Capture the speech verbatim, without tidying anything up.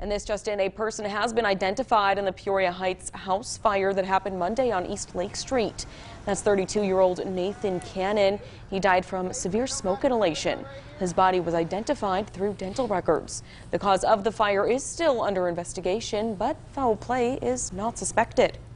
And this just in, a person has been identified in the Peoria Heights house fire that happened Monday on East Lake Street. That's thirty-two-year-old Nathan Cannon. He died from severe smoke inhalation. His body was identified through dental records. The cause of the fire is still under investigation, but foul play is not suspected.